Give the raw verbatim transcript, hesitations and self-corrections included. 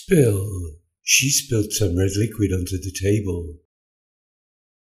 Spill! She spilled some red liquid onto the table.